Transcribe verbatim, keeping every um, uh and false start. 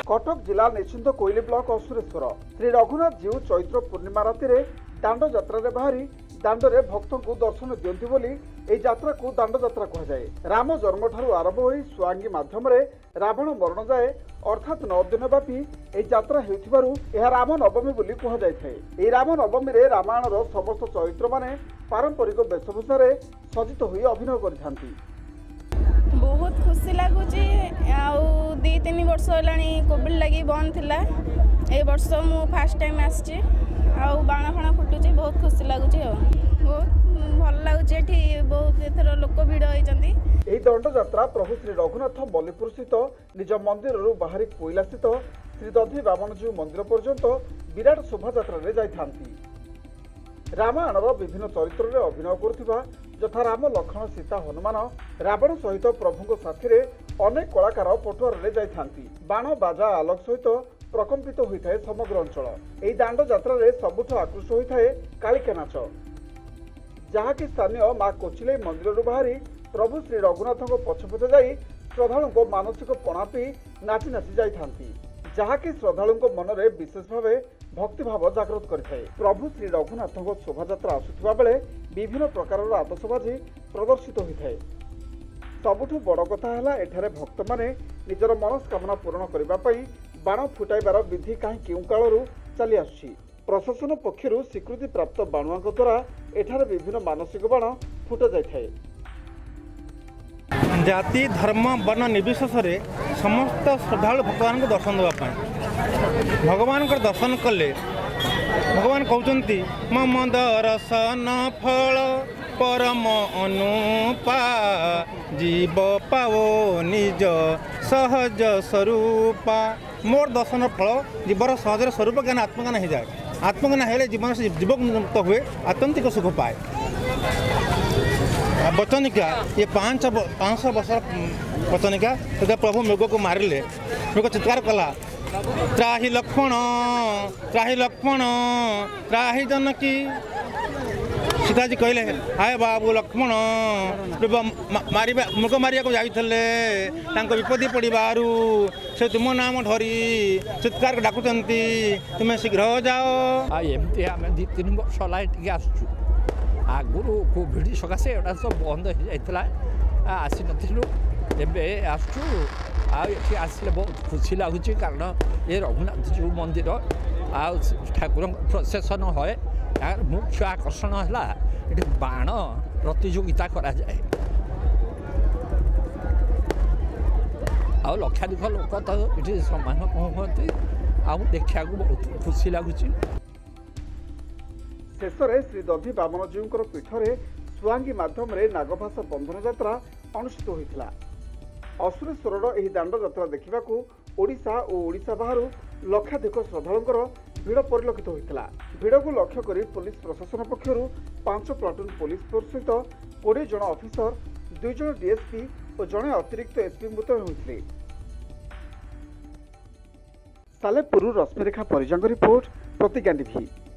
कटक जिला निश्चिंत कोइली ब्लॉक असुरेश्वर श्री रघुनाथ जीव चैत्र पूर्णिमा राति दांड यात्रा बाहरी दांडे भक्त को दर्शन दियंती बोली एही यात्रा को दांड यात्रा कह जाए। राम जन्म ठारू आरंभ होई सुआंगी माध्यम रावण मरण जाए अर्थात नौ दिन व्यापी एही यात्रा हेउथिबारु एहा राम नवमी बोली कह जाए। एही राम नवमी रे रामायणर समस्त चरित्र माने पारंपरिक वेशभूषा सज्जित होई अभिनय करिथांती। बहुत खुशी लगुच दी तीन वर्ष होलानी कोविड लगी बंद थिला ए वर्ष मु फर्स्ट टाइम आछि आ बाण फाण फुटुची बहुत खुशी लगुच बहुत भल लगुच एठी बहुत एथर लोक भिड़ होइचंती। एही दंड यात्रा प्रभु श्री रघुनाथ बल्लीपुर स्थित निज मंदिर बाहरी कोइला स्थित श्री दधी बामनजी मंदिर पर्यंत विराट शोभा यात्रा रे जाइथांती। रामायणर विभिन्न चरित्र रे अभिनय करुथिबा यथा राम लक्ष्मण सीता हनुमान रावण सहित प्रभु साथी अनेक कलाकार पटुआर रे जाइथांती। बाण बाजा आलोक सहित प्रकम्पित होइथाए समग्र अंचल। एही दांड यात्रा रे सबुठ आकृष्ट होइथाए कालिका नाच जहाँकि स्थानीय माँ कोचिले मंदिर बाहरी प्रभु श्री रघुनाथ पछपछे जाई श्रद्धालु मानसिक पणा पी नाची नाची जाइथांती जहाँकि श्रद्धालु मन में विशेष भाव भक्तिभाव जागृत करिथाए। प्रभु श्री रघुनाथ शोभायात्रा आसुथिबा बेले विभिन्न प्रकार आतशबाजी प्रदर्शित होइथाए। सबुठु बड़ कथा है एठारे भक्त माने निजर मनस्कामना पूरण करबा पई बाण फुटाइबार विधि काहे केउ कालरू चली आसुछि। प्रशासन पक्षरु स्वीकृति प्राप्त बाणुआंक द्वारा एठारे विभिन्न मानसिक बाण फुटा जाइथाए। जाति धर्म वर्ण निर्विशेष समस्त श्रद्धालु भगवान को दर्शन देवाई भगवान को दर्शन कले भगवान कहते मम दर्शन फल परम अनुपा जीव पाओ निज सहज स्वरूपा। मोर दर्शन फल जीवर सहज स्वरूप ज्ञान आत्मज्ञान हो जाए। आत्मज्ञान हेले जीवन से जीवक मुक्त हुए आत्यंतिक सुख पाए। वचनिका ये पाँच पाँच सौ वर्ष वचनिका तो प्रभु मृग को मारिले मृग चित्कार कला त्राही लक्ष्मण त्राही लक्ष्मण त्राही जनकी। सीताजी कहले हाय बाबू लक्ष्मण मार मृग मारिया को जाते विपत्ति पड़ू से तुम नाम धरी चित्कार डाकुचंती तुम्हें शीघ्र जाओ। एमती आम दी तीन वर्ष है आसचु आगुरी कोविड सकाशे एटा सब बंद हो जाता आसी नथिलु एबे आसचु आठी आसले बहुत खुशी लगुच कारण ये रघुनाथ जीव मंदिर आ ठाकुर प्रसेसन है यार मुख्य आकर्षण है ये बाण प्रतियोगिता करा जाए आ लक्षाधिक लोक तो ये सम्मान कहते आ देखा बहुत खुशी लगुच। शेष में श्री दधी बामनजी पीठरे सुआंगी माध्यम नागभास बंधन यात्रा अनुष्ठित होता। असुरेश्वर यह दांड यात्रा देखा ओडिशा और ओडिशा बाहर लक्षाधिक श्रद्धालुंकर भिड़ परिलक्षित होता। भिड़ को लक्ष्य कर पुलिस प्रशासन पक्षर पांच प्लाटून पुलिस फोर्स सहित कोड़े जन ऑफिसर दुई जन डीएसपी और जड़े अतिरिक्त एसपी मुतयन होते। सालेपुर रश्मिरेखा परिजांग रिपोर्ट प्रतिज्ञा टीवी।